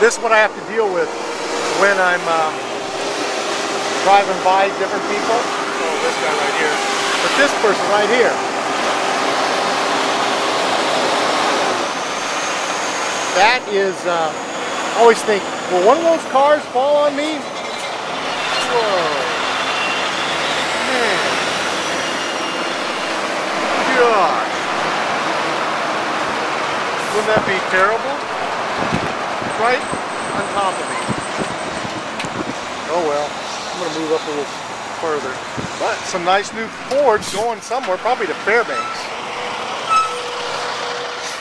This is what I have to deal with when I'm driving by different people. Oh, this guy right here. But this person right here. That is, I always think, will one of those cars fall on me? Whoa. Man. God. Wouldn't that be terrible? Right on top of me. Oh well, I'm going to move up a little further. But some nice new Fords going somewhere, probably to Fairbanks.